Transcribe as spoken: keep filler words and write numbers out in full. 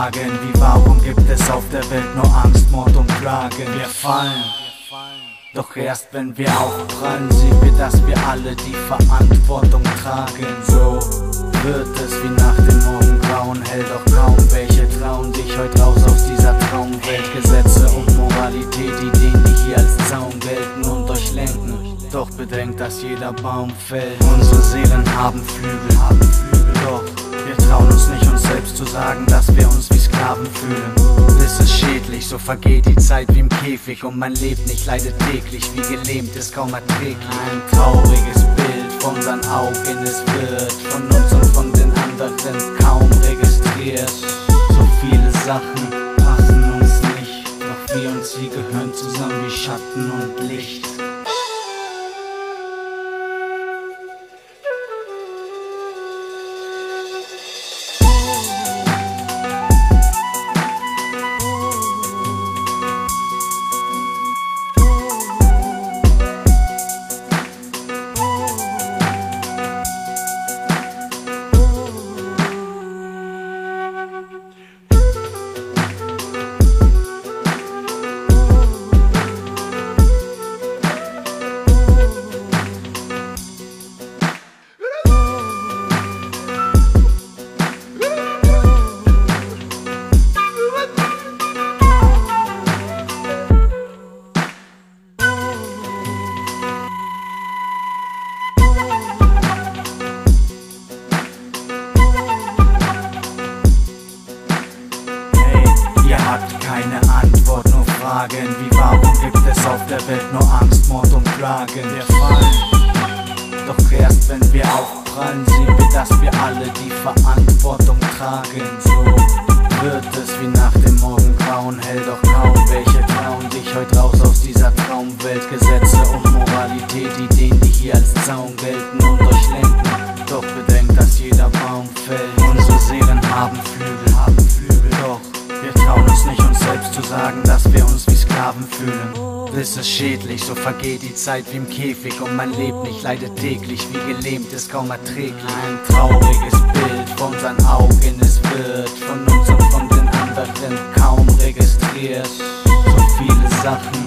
fragen, wie warum gibt es auf der Welt nur Angst, Mord und Plagen? Wir fallen, doch erst wenn wir aufprallen, sehen wir, dass wir alle die Verantwortung tragen. So wird es wie nach dem Morgengrauen, hell doch kaum welche trauen sich heute raus aus dieser Traumwelt. Gesetze und Moralität, Ideen, die hier als Zaun gelten und euch lenken. Doch bedenkt, dass jeder Baum fällt. Unsere Seelen haben Flügel, haben Flügel, doch wir trauen uns nicht, uns selbst zu sagen, dass wir uns wie Sklaven fühlen. Es ist schädlich, so vergeht die Zeit wie im Käfig und man lebt nicht, leidet täglich, wie gelähmt ist kaum erträglich. Ein trauriges Bild vor unseren Augen, es wird von uns und von den anderen kaum registriert. So viele Sachen passen uns nicht, doch wir und sie gehören zusammen wie Schatten und Licht. Keine Antwort, nur Fragen, wie warum gibt es auf der Welt nur Angst, Mord und Plagen? Wir fallen, doch erst wenn wir aufprallen, sehen wir, dass wir alle die Verantwortung tragen. So wird es wie nach dem Morgengrauen, hell doch kaum welche trauen sich heute raus aus dieser Traumwelt. Gesetze und Moralität, Ideen, die hier als Zaun gelten und euch lenken. Doch bedenkt, dass jeder Baum fällt. Unsere Seelen haben Flügel, haben Flügel, doch wir trauen uns nicht, uns selbst zu sagen, dass wir uns wie Sklaven fühlen. Es ist schädlich, so vergeht die Zeit wie im Käfig und man lebt nicht, leidet täglich, wie gelähmt ist kaum erträglich. Ein trauriges Bild vor unseren Augen, es wird von uns und von den anderen kaum registriert. So viele Sachen